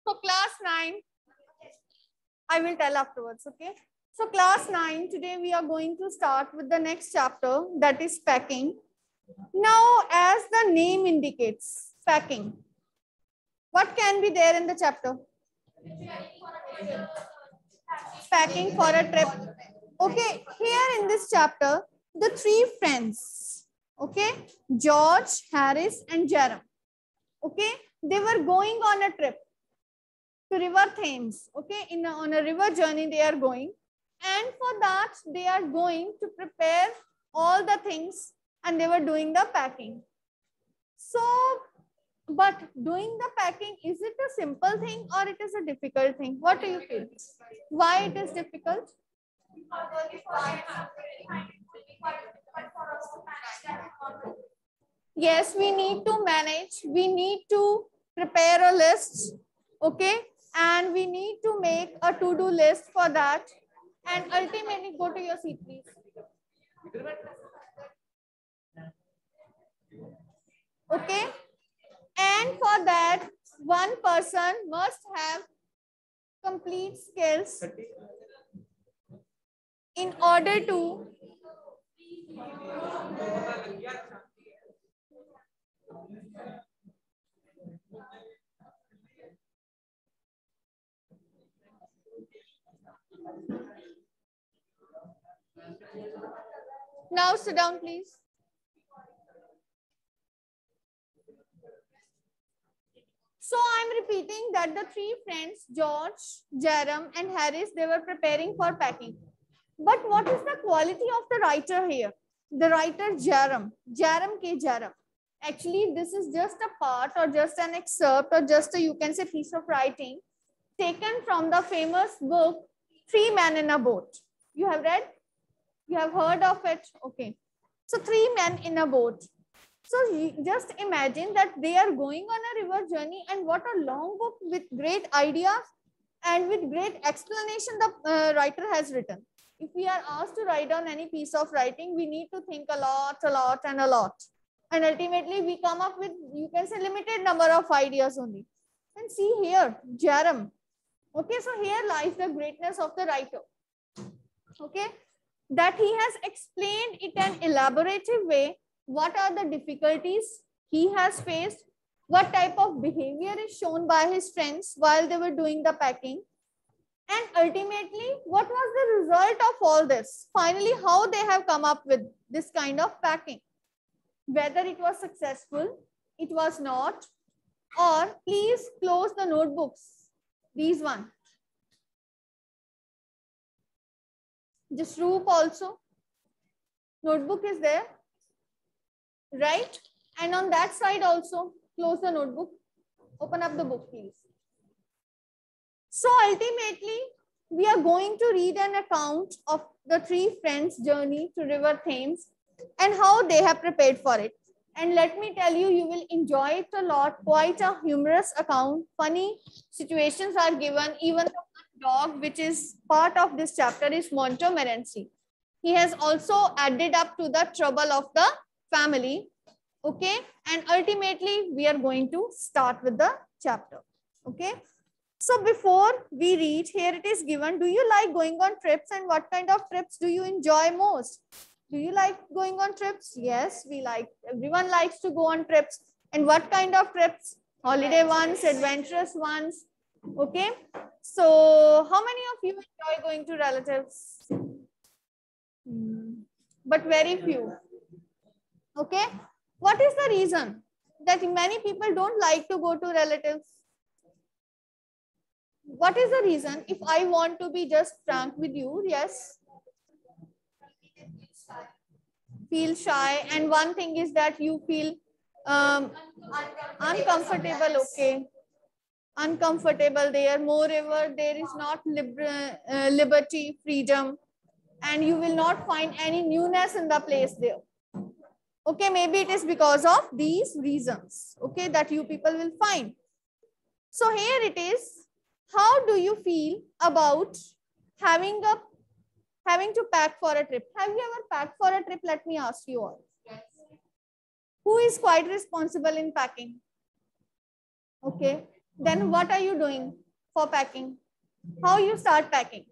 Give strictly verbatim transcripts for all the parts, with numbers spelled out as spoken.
So class nine, I will tell afterwards, okay? So class nine, today we are going to start with the next chapter, that is packing. Now, as the name indicates, packing. What can be there in the chapter? Packing for a trip. Okay, here in this chapter, the three friends, okay, George, Harris, and Jerome, okay, they were going on a trip to River Thames, okay, in a, on a river journey they are going, and for that they are going to prepare all the things and they were doing the packing. So, but doing the packing, is it a simple thing or it is a difficult thing? What do you feel? Why it is difficult? Yes, we need to manage, we need to prepare a list, okay, and we need to make a to-do list for that, and ultimately go to your seat, please. Okay, and for that one person must have complete skills in order to now sit down, please. So I'm repeating that the three friends, George, Jerome, and Harris, they were preparing for packing. But what is the quality of the writer here? The writer Jerome, Jerome K. Jerome. Actually, this is just a part or just an excerpt or just a, you can say, piece of writing taken from the famous book, Three Men in a Boat. You have read? You have heard of it? Okay. So, Three Men in a Boat. So just imagine that they are going on a river journey, and what a long book with great ideas and with great explanation the uh, writer has written. If we are asked to write down any piece of writing, we need to think a lot, a lot, and a lot. And ultimately, we come up with, you can say, limited number of ideas only. And see here, Jerome. Okay, so here lies the greatness of the writer. Okay, that he has explained it in an elaborative way. What are the difficulties he has faced? What type of behavior is shown by his friends while they were doing the packing? And ultimately, what was the result of all this? Finally, how they have come up with this kind of packing? Whether it was successful, it was not, or please close the notebooks. These one. Just Roop also. Notebook is there. Right? And on that side also, close the notebook. Open up the book, please. So ultimately, we are going to read an account of the three friends' journey to River Thames and how they have prepared for it. And let me tell you, you will enjoy it a lot. Quite a humorous account. Funny situations are given. Even the dog, which is part of this chapter, is Montmorency. He has also added up to the trouble of the family. Okay, and ultimately we are going to start with the chapter. Okay, so before we read, here it is given, do you like going on trips, and what kind of trips do you enjoy most? Do you like going on trips? Yes, we like, everyone likes to go on trips. And what kind of trips? Holiday ones, adventurous ones. Okay, so how many of you enjoy going to relatives? Hmm. But very few. Okay, what is the reason that many people don't like to go to relatives? What is the reason? If I want to be just frank with you, yes. Feel shy, and one thing is that you feel um, uncomfortable. Okay, uncomfortable there. Moreover, there is not liber uh, liberty, freedom, and you will not find any newness in the place there. Okay, maybe it is because of these reasons, okay, that you people will find. So here it is. How do you feel about having a having to pack for a trip? Have you ever packed for a trip? Let me ask you all. Yes. Who is quite responsible in packing? Okay. Then what are you doing for packing? How you start packing?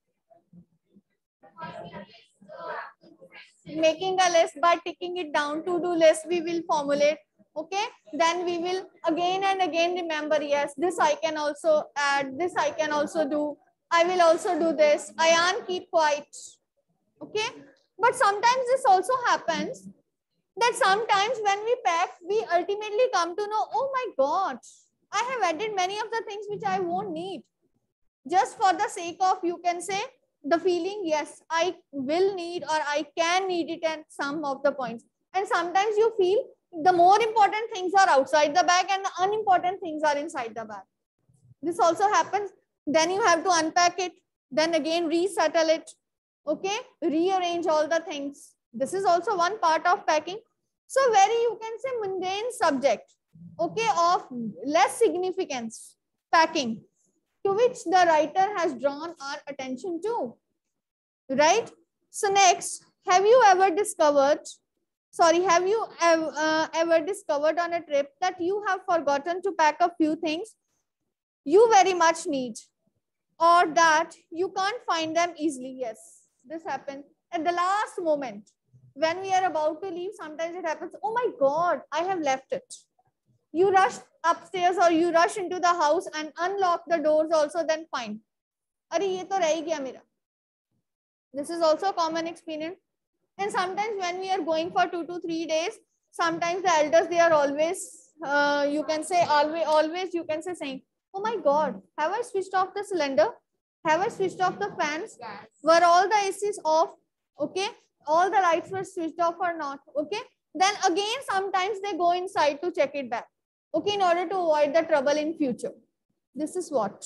Making a list by ticking it down. To-do list we will formulate. Okay, then we will again and again remember, yes, this I can also add, this I can also do, I will also do this. Ayan, keep quiet. Okay, but sometimes this also happens that sometimes when we pack, we ultimately come to know, oh my God, I have added many of the things which I won't need. Just for the sake of, you can say, the feeling, yes, I will need or I can need it at some of the points. And sometimes you feel the more important things are outside the bag and the unimportant things are inside the bag. This also happens. Then you have to unpack it, then again resettle it. Okay, rearrange all the things. This is also one part of packing. So very, you can say, mundane subject, okay, of less significance, packing, to which the writer has drawn our attention to, right? So next, have you ever discovered, sorry, have you ever, uh, ever discovered on a trip that you have forgotten to pack a few things you very much need, or that you can't find them easily? Yes, this happens at the last moment. When we are about to leave, sometimes it happens, oh my God, I have left it. You rush upstairs or you rush into the house and unlock the doors also, then find, Are ye to reh gaya mera. This is also a common experience. And sometimes when we are going for two to three days, sometimes the elders, they are always, uh, you can say, always, always, you can say saying, oh my God, have I switched off the cylinder? Have I switched off the fans? Yes. Were all the A Cs off? Okay. All the lights were switched off or not? Okay. Then again, sometimes they go inside to check it back. Okay. In order to avoid the trouble in future. This is what.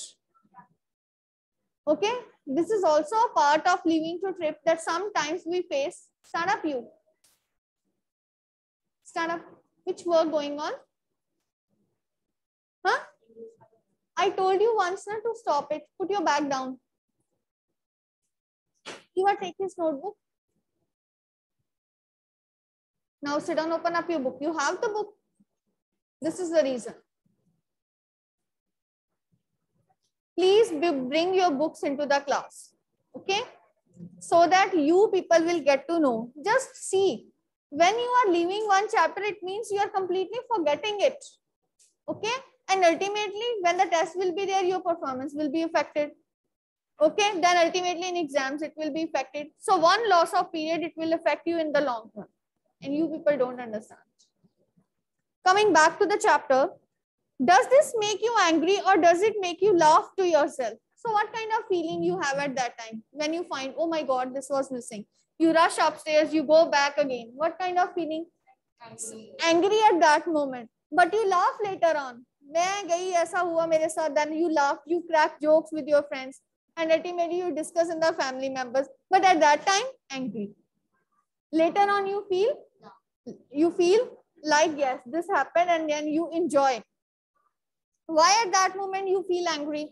Okay. This is also a part of leaving to trip that sometimes we face. Stand up, you. Stand up. Which work going on? Huh? I told you once not to stop it. Put your bag down. You are taking his notebook. Now sit down, open up your book. You have the book. This is the reason. Please bring your books into the class. Okay? So that you people will get to know. Just see. When you are leaving one chapter, it means you are completely forgetting it. Okay? And ultimately, when the test will be there, your performance will be affected. Okay? Then ultimately in exams, it will be affected. So one loss of period, it will affect you in the long run. And you people don't understand. Coming back to the chapter, does this make you angry or does it make you laugh to yourself? So what kind of feeling you have at that time when you find, oh my God, this was missing? You rush upstairs, you go back again. What kind of feeling? Angry, Angry at that moment. But you laugh later on. Then you laugh, you crack jokes with your friends, and ultimately you discuss in the family members. But at that time, angry. Later on, you feel, you feel like, yes, this happened, and then you enjoy. Why at that moment you feel angry?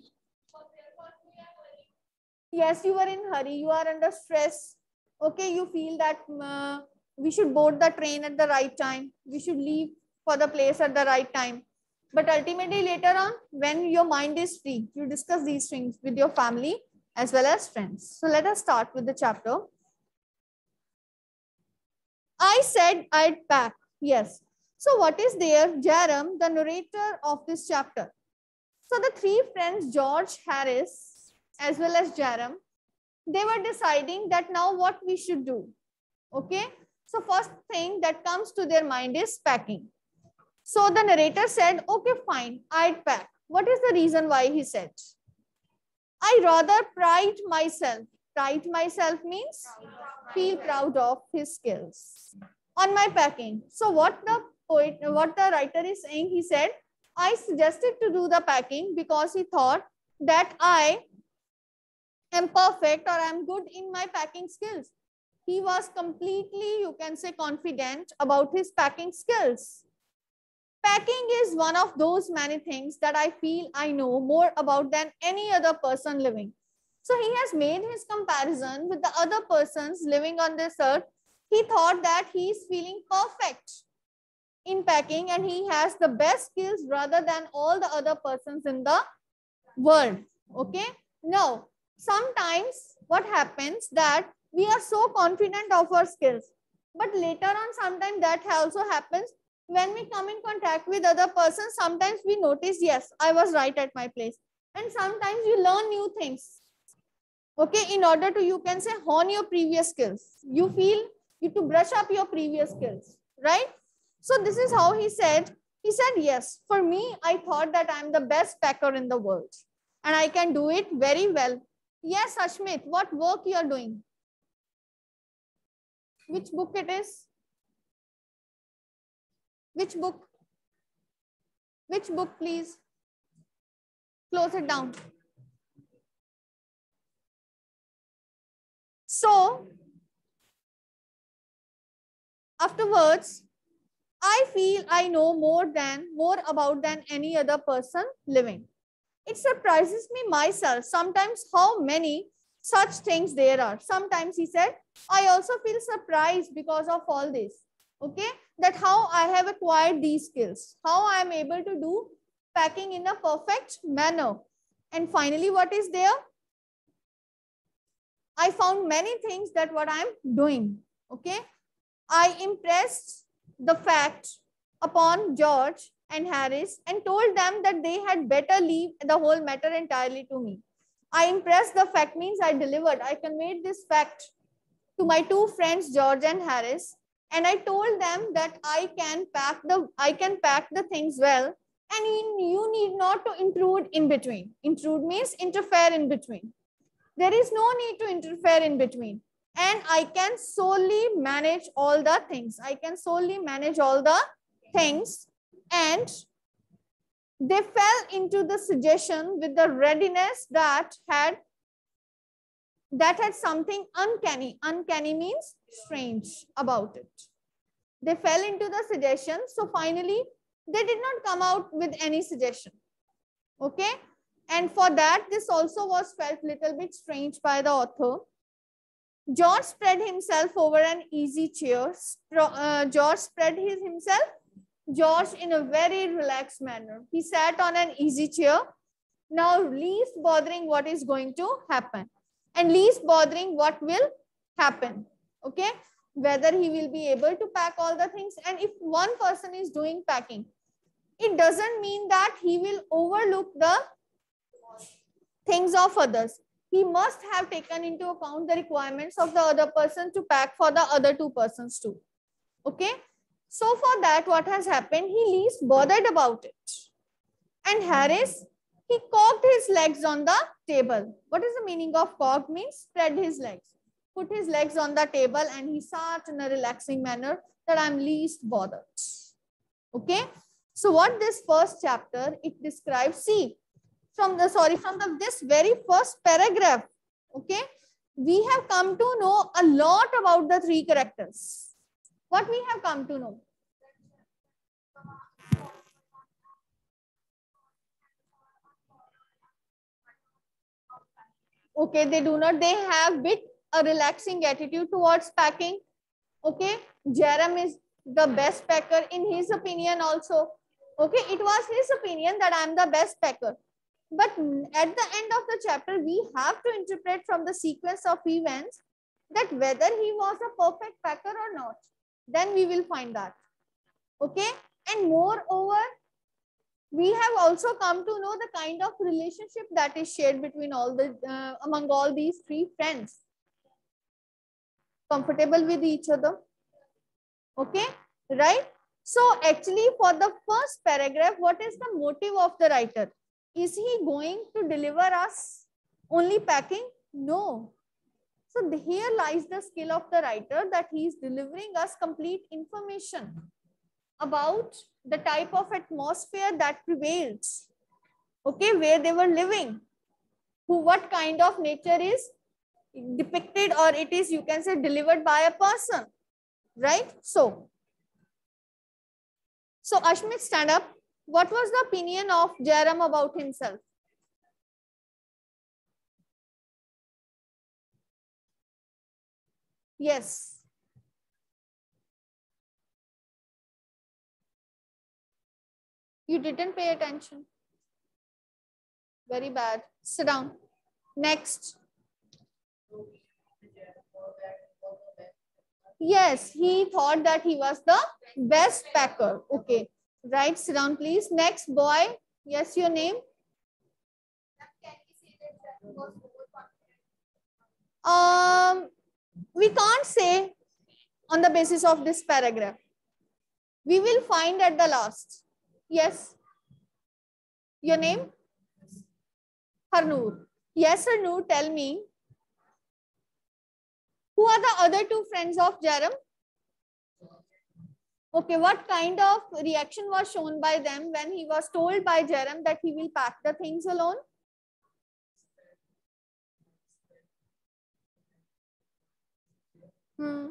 Yes, you were in hurry, you are under stress. Okay, you feel that uh, we should board the train at the right time. We should leave for the place at the right time. But ultimately later on, when your mind is free, you discuss these things with your family as well as friends. So let us start with the chapter. I said I'd pack. Yes. So what is there? Jerem, the narrator of this chapter. So the three friends, George, Harris, as well as Jerem, they were deciding that now what we should do. Okay. So first thing that comes to their mind is packing. So the narrator said, okay, fine, I'd pack. What is the reason why he said? I rather pride myself. Pride myself means feel proud of his skills on my packing. So what the poet, what the writer is saying, he said, I suggested to do the packing because he thought that I am perfect or I'm good in my packing skills. He was completely, you can say, confident about his packing skills. Packing is one of those many things that I feel I know more about than any other person living. So he has made his comparison with the other persons living on this earth. He thought that he is feeling perfect. in packing and he has the best skills rather than all the other persons in the world. Okay. Now, sometimes what happens that we are so confident of our skills, but later on sometimes that also happens when we come in contact with other persons. Sometimes we notice, yes, I was right at my place. And sometimes you learn new things. Okay, in order to, you can say, hone your previous skills. You feel you to brush up your previous skills, right? So this is how he said. He said, yes, for me, I thought that I'm the best packer in the world and I can do it very well. Yes, Ashmit, what work you are doing? Which book it is? Which book? Which book, please? Close it down. So, afterwards, I feel I know more than, more about than any other person living. It surprises me myself sometimes how many such things there are. Sometimes he said, I also feel surprised because of all this. Okay, that how I have acquired these skills, how I am able to do packing in a perfect manner. And finally, what is there? I found many things that what I'm doing. Okay, I impressed the fact upon George and Harris and told them that they had better leave the whole matter entirely to me. I impressed the fact means I delivered. I conveyed this fact to my two friends, George and Harris, and I told them that I can pack the I can pack the things well, and you need not to intrude in between. Intrude means interfere in between. There is no need to interfere in between. And I can solely manage all the things. I can solely manage all the things. And they fell into the suggestion with the readiness that had that had something uncanny. Uncanny means strange about it. They fell into the suggestion. So finally, they did not come out with any suggestion. Okay. And for that, this also was felt little bit strange by the author. George spread himself over an easy chair. Uh, George spread his himself. George in a very relaxed manner. He sat on an easy chair. Now least bothering what is going to happen. And least bothering what will happen. Okay. Whether he will be able to pack all the things. And if one person is doing packing, it doesn't mean that he will overlook the things of others. He must have taken into account the requirements of the other person to pack for the other two persons too. Okay. So for that, what has happened? He least bothered about it. And Harris, he cocked his legs on the table. What is the meaning of cocked? Means spread his legs. Put his legs on the table and he sat in a relaxing manner that I'm least bothered. Okay. So what this first chapter, it describes, see, from the, sorry, from the, this very first paragraph, okay, we have come to know a lot about the three characters. What we have come to know? Okay, they do not, they have bit a relaxing attitude towards packing. Okay, Jerem is the best packer in his opinion also. Okay, it was his opinion that I'm the best packer. But at the end of the chapter, we have to interpret from the sequence of events that whether he was a perfect packer or not. Then we will find that. Okay, and moreover, we have also come to know the kind of relationship that is shared between all the uh, among all these three friends. Comfortable with each other. Okay, right? So actually for the first paragraph, what is the motive of the writer? Is he going to deliver us only packing? No. So here lies the skill of the writer that he is delivering us complete information about the type of atmosphere that prevails. Okay, where they were living. Who, what kind of nature is depicted, or it is, you can say, delivered by a person. Right? So, so Ashmit, stand up. What was the opinion of Jerem about himself? Yes. You didn't pay attention. Very bad. Sit down. Next. Yes, he thought that he was the best packer. Okay. Right, sit down, please. Next, boy. Yes, your name? Um, we can't say on the basis of this paragraph. We will find at the last. Yes. Your name? Harnoor. Yes, Harnoor, tell me. Who are the other two friends of Jaram? Okay, what kind of reaction was shown by them when he was told by Jaram that he will pack the things alone? Hmm.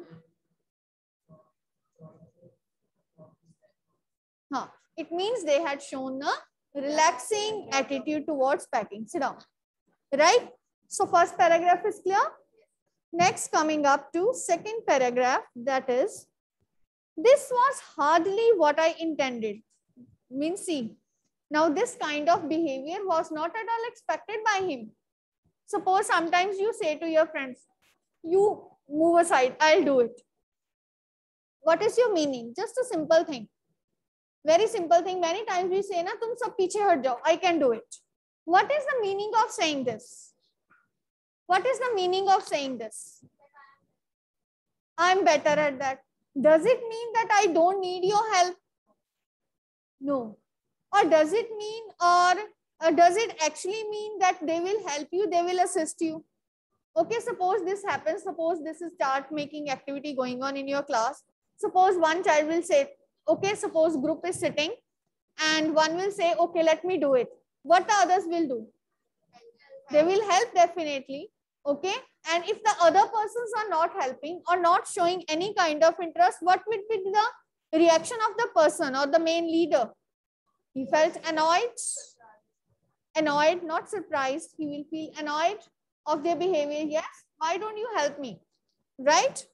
Huh. It means they had shown a relaxing attitude towards packing. Sit down. Right? So first paragraph is clear. Next, coming up to second paragraph, that is, this was hardly what I intended. Means see, now this kind of behavior was not at all expected by him. Suppose sometimes you say to your friends, you move aside, I'll do it. What is your meaning? Just a simple thing. Very simple thing. Many times we say, na, tum sab piche hat jao, I can do it. What is the meaning of saying this? What is the meaning of saying this? I'm better at that. Does it mean that I don't need your help? No. Or does it mean, or uh, does it actually mean that they will help you, they will assist you? Okay, suppose this happens, suppose this is start making activity going on in your class. Suppose one child will say, okay, suppose group is sitting and one will say, okay, let me do it. What the others will do? They will help definitely. Okay. And if the other persons are not helping or not showing any kind of interest, what would be the reaction of the person or the main leader? He felt annoyed, annoyed, not surprised. He will feel annoyed of their behavior. Yes, why don't you help me? Right?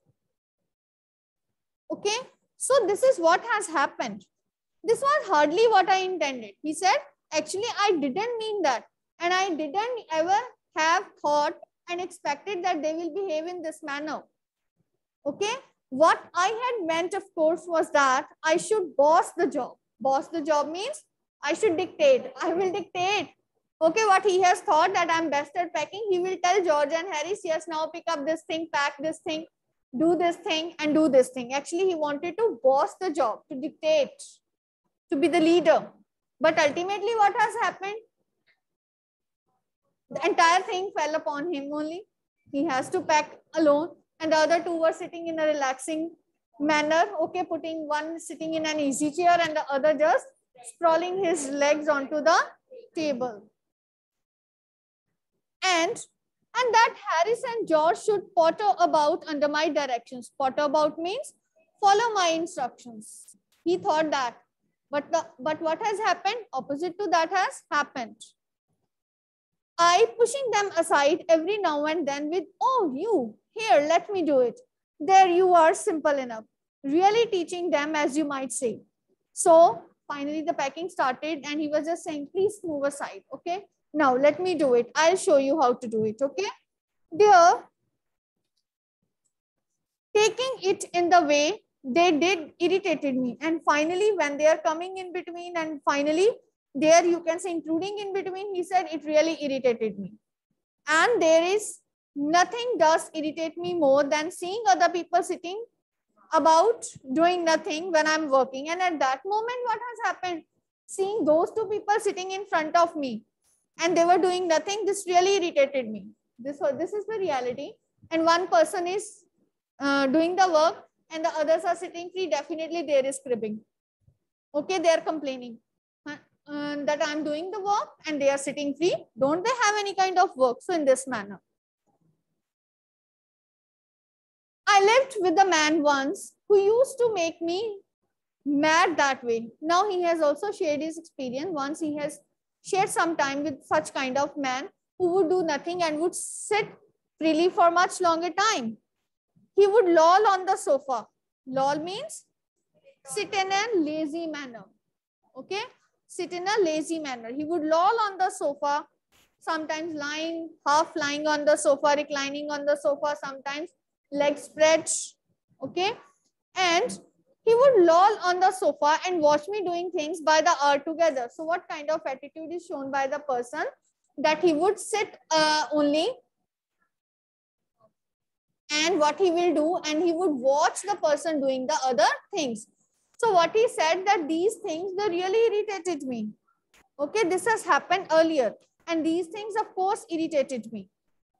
Okay. So this is what has happened. This was hardly what I intended. He said, actually, I didn't mean that. And I didn't ever have thought and expected that they will behave in this manner. Okay. What I had meant, of course, was that I should boss the job. Boss the job means I should dictate. I will dictate. Okay, what he has thought that I'm best at packing, he will tell George and Harris, yes, now pick up this thing, pack this thing, do this thing, and do this thing. Actually, he wanted to boss the job, to dictate, to be the leader. But ultimately, what has happened? The entire thing fell upon him only. He has to pack alone, and the other two were sitting in a relaxing manner. Okay, putting one sitting in an easy chair and the other just sprawling his legs onto the table. And, and that Harris and George should potter about under my directions. Potter about means follow my instructions. He thought that. But, the, but what has happened? Opposite to that has happened. I pushing them aside every now and then with, oh, you, here, let me do it. There you are, simple enough. Really teaching them, as you might say. So finally the packing started and he was just saying, please move aside, okay? Now let me do it. I'll show you how to do it, okay? There, taking it in the way they did irritated me. And finally, when they are coming in between and finally, there you can say including in between, he said it really irritated me. And there is nothing does irritate me more than seeing other people sitting about doing nothing when I'm working. And at that moment, what has happened? Seeing those two people sitting in front of me and they were doing nothing, this really irritated me. This, this is the reality. And one person is uh, doing the work and the others are sitting free. Definitely there is cribbing. Okay, they are complaining uh, that I'm doing the work and they are sitting free. Don't they have any kind of work? So in this manner. I lived with a man once who used to make me mad that way. Now he has also shared his experience. Once he has shared some time with such kind of man who would do nothing and would sit freely for much longer time. He would loll on the sofa. Loll means sit in a lazy manner. Okay. sit in a lazy manner. He would loll on the sofa, sometimes lying, half lying on the sofa, reclining on the sofa, sometimes legs spread, okay? And he would loll on the sofa and watch me doing things by the hour together. So what kind of attitude is shown by the person? That he would sit uh, only, and what he will do, and he would watch the person doing the other things. So what he said, that these things, they really irritated me. Okay, this has happened earlier, and these things of course irritated me.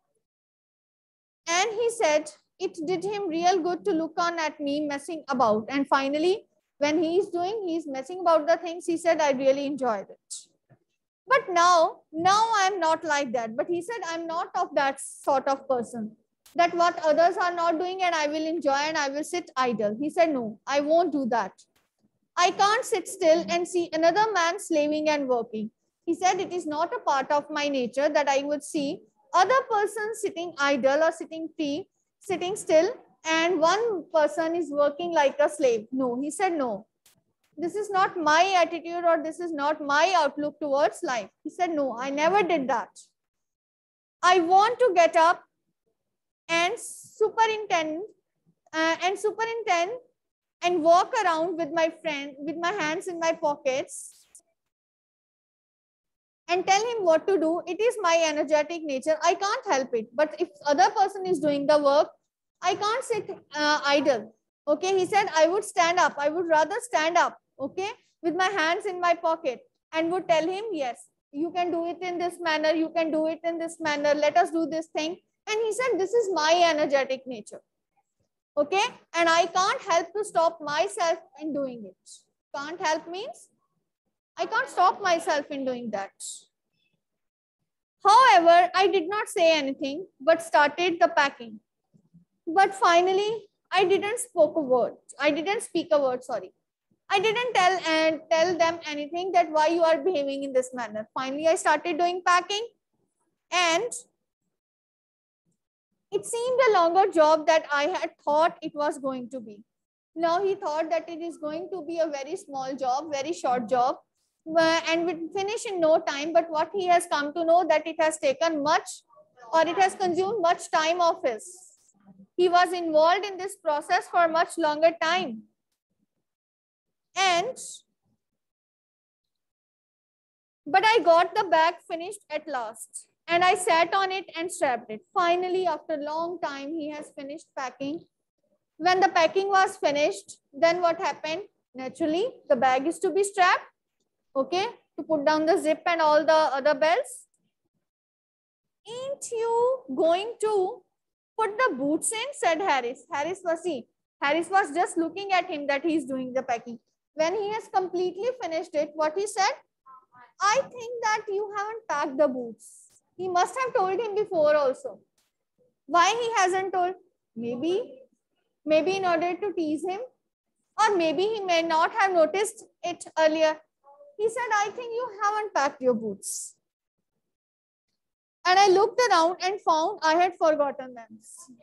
And he said it did him real good to look on at me messing about. And finally, when he is doing, he's messing about the things, he said, I really enjoyed it. But now, now I'm not like that. But he said, I'm not of that sort of person, that what others are not doing and I will enjoy and I will sit idle. He said, no, I won't do that. I can't sit still and see another man slaving and working. He said, it is not a part of my nature that I would see other persons sitting idle or sitting free, sitting still, and one person is working like a slave. No, he said, no. This is not my attitude, or this is not my outlook towards life. He said, no, I never did that. I want to get up and superintend uh, and superintend and walk around with my friend, with my hands in my pockets, and tell him what to do. It is my energetic nature. I can't help it. But if other person is doing the work, I can't sit uh, idle. Okay, he said, I would stand up. I would rather stand up, okay, with my hands in my pocket, and would tell him, yes, you can do it in this manner. You can do it in this manner. Let us do this thing. And he said, this is my energetic nature. Okay, and I can't help to stop myself in doing it. Can't help means I can't stop myself in doing that. However, I did not say anything, but started the packing. But finally, I didn't spoke a word. I didn't speak a word, sorry. I didn't tell and tell them anything that why you are behaving in this manner. Finally, I started doing packing, and it seemed a longer job that I had thought it was going to be. Now he thought that it is going to be a very small job, very short job, and would finish in no time. But what he has come to know, that it has taken much, or it has consumed much time of his. He was involved in this process for much longer time. And, but I got the bag finished at last. And I sat on it and strapped it. Finally, after a long time, he has finished packing. When the packing was finished, then what happened? Naturally, the bag is to be strapped, okay, to put down the zip and all the other bells. Ain't you going to put the boots in? Said Harris. Harris was see. Harris was just looking at him that he is doing the packing. When he has completely finished it, what he said? I think that you haven't packed the boots. He must have told him before also. Why he hasn't told? Maybe, maybe in order to tease him, or maybe he may not have noticed it earlier. He said, I think you haven't packed your boots. And I looked around and found I had forgotten them.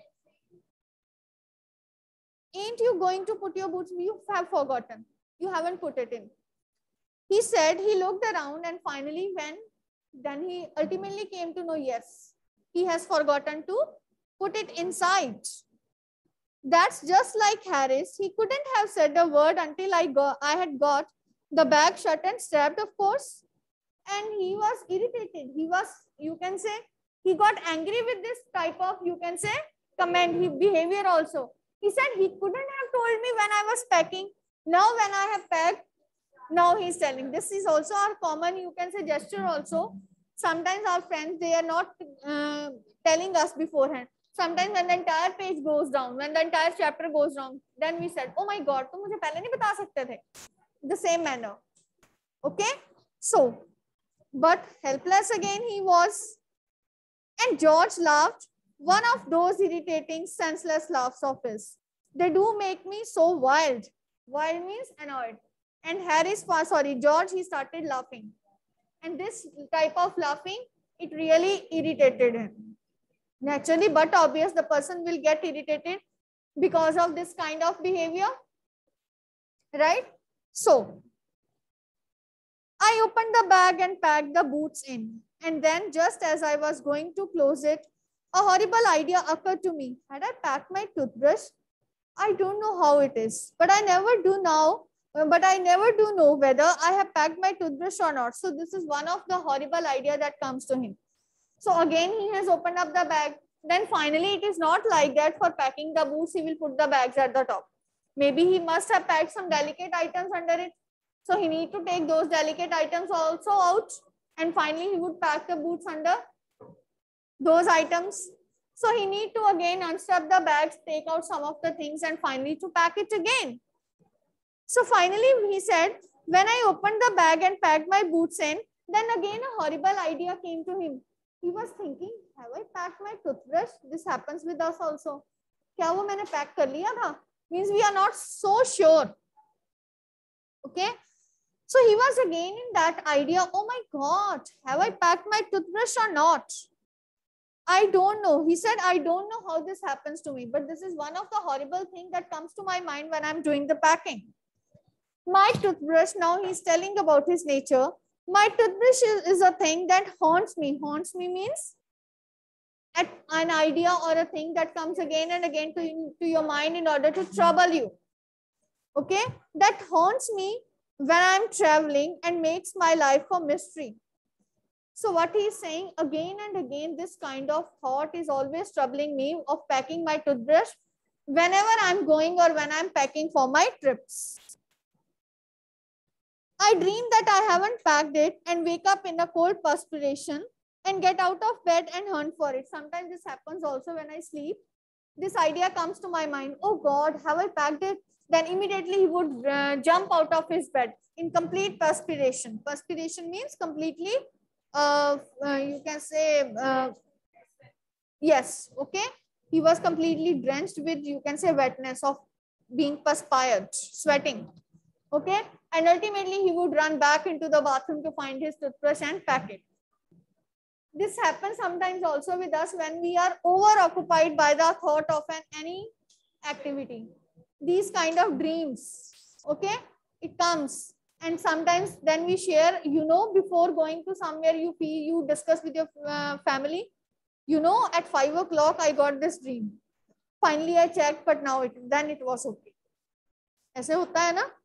Ain't you going to put your boots? You have forgotten. You haven't put it in. He said he looked around, and finally when, then he ultimately came to know, yes, he has forgotten to put it inside. That's just like Harris. He couldn't have said a word until I got, I had got the bag shut and strapped, of course. And he was irritated. He was, you can say, he got angry with this type of, you can say, comment, he behavior also. He said he couldn't have told me when I was packing. Now when I have packed, now he's telling. This is also our common, you can say, gesture also. Sometimes our friends, they are not uh, telling us beforehand. Sometimes when the entire page goes down, when the entire chapter goes down, then we said, oh my God, tum mujhe pehle nahi bata sakte the. The same manner. Okay. So, but helpless again he was. And George laughed, one of those irritating, senseless laughs of his. They do make me so wild. Wild means annoyed. And Harris, sorry, George, he started laughing. And this type of laughing, it really irritated him. Naturally, but obvious, the person will get irritated because of this kind of behavior. Right? So, I opened the bag and packed the boots in. And then just as I was going to close it, a horrible idea occurred to me. Had I packed my toothbrush? I don't know how it is, but I never do now. But I never do know whether I have packed my toothbrush or not. So this is one of the horrible idea that comes to him. So again, he has opened up the bag. Then finally, it is not like that. For packing the boots, he will put the bags at the top. Maybe he must have packed some delicate items under it. So he need to take those delicate items also out. And finally, he would pack the boots under those items. So he need to again unstrap the bags, take out some of the things, and finally to pack it again. So finally, he said, when I opened the bag and packed my boots in, then again a horrible idea came to him. He was thinking, have I packed my toothbrush? This happens with us also. Kya wo maine pack kar liya tha? Means we are not so sure. Okay. So he was again in that idea, oh my God, have I packed my toothbrush or not? I don't know. He said, I don't know how this happens to me, but this is one of the horrible things that comes to my mind when I'm doing the packing. My toothbrush, now he's telling about his nature. My toothbrush is, is a thing that haunts me. Haunts me means at an idea or a thing that comes again and again to, to your mind in order to trouble you. Okay, that haunts me when I'm traveling and makes my life a mystery. So what he's saying, again and again, this kind of thought is always troubling me of packing my toothbrush whenever I'm going or when I'm packing for my trips. I dream that I haven't packed it and wake up in a cold perspiration and get out of bed and hunt for it. Sometimes this happens also when I sleep. This idea comes to my mind. Oh God, have I packed it? Then immediately he would uh, jump out of his bed in complete perspiration. Perspiration means completely, uh, uh, you can say, uh, yes, okay. He was completely drenched with, you can say, wetness of being perspired, sweating. Okay. And ultimately he would run back into the bathroom to find his toothbrush and pack it. This happens sometimes also with us when we are over occupied by the thought of an any activity. These kind of dreams, okay, it comes. And sometimes then we share, you know, before going to somewhere, you feel, you discuss with your uh, family, you know, at five o'clock, I got this dream. Finally, I checked, but now it, then it was okay. ऐसे होता है ना?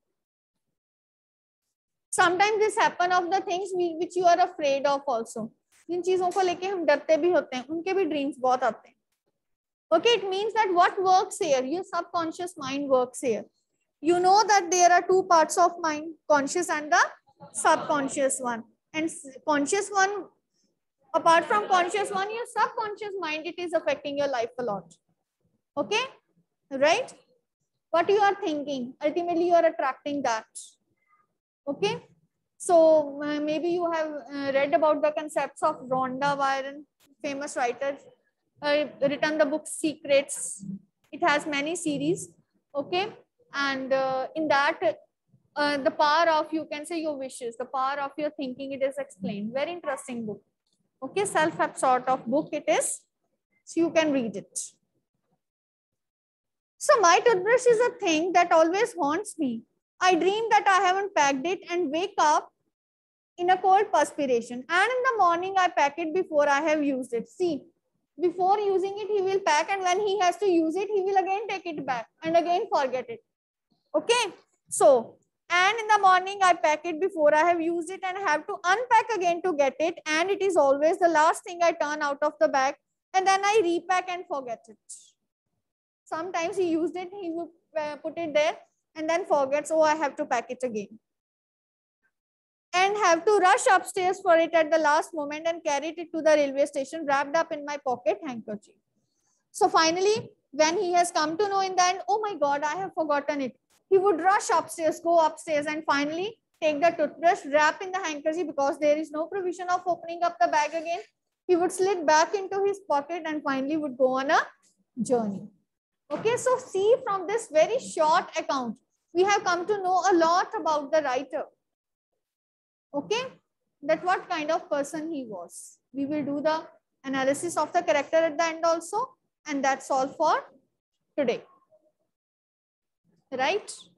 Sometimes this happen of the things we, which you are afraid of also. जिन चीजों को लेके हम डरते भी होते हैं, उनके भी dreams बहुत आते हैं. Okay, it means that what works here, your subconscious mind works here. You know that there are two parts of mind, conscious and the subconscious one. And conscious one, apart from conscious one, your subconscious mind, it is affecting your life a lot. Okay, right? What you are thinking, ultimately you are attracting that. Okay, so uh, maybe you have uh, read about the concepts of Rhonda Byrne, famous writer, uh, written the book Secrets. It has many series. Okay, and uh, in that, uh, the power of, you can say, your wishes, the power of your thinking, it is explained. Very interesting book. Okay, self-help sort of book it is. So you can read it. So my toothbrush is a thing that always haunts me. I dream that I haven't packed it and wake up in a cold perspiration. And in the morning, I pack it before I have used it. See, before using it, he will pack, and when he has to use it, he will again take it back and again forget it. Okay. So, and in the morning, I pack it before I have used it and have to unpack again to get it. And it is always the last thing I turn out of the bag. And then I repack and forget it. Sometimes he used it, he would uh, put it there and then forgets, oh, I have to pack it again. And have to rush upstairs for it at the last moment and carry it to the railway station wrapped up in my pocket handkerchief. So finally, when he has come to know in the end, oh my God, I have forgotten it. He would rush upstairs, go upstairs and finally take the toothbrush, wrap in the handkerchief because there is no provision of opening up the bag again. He would slip back into his pocket and finally would go on a journey. Okay, so see, from this very short account, we have come to know a lot about the writer. Okay, that what kind of person he was. We will do the analysis of the character at the end also, and that's all for today. Right?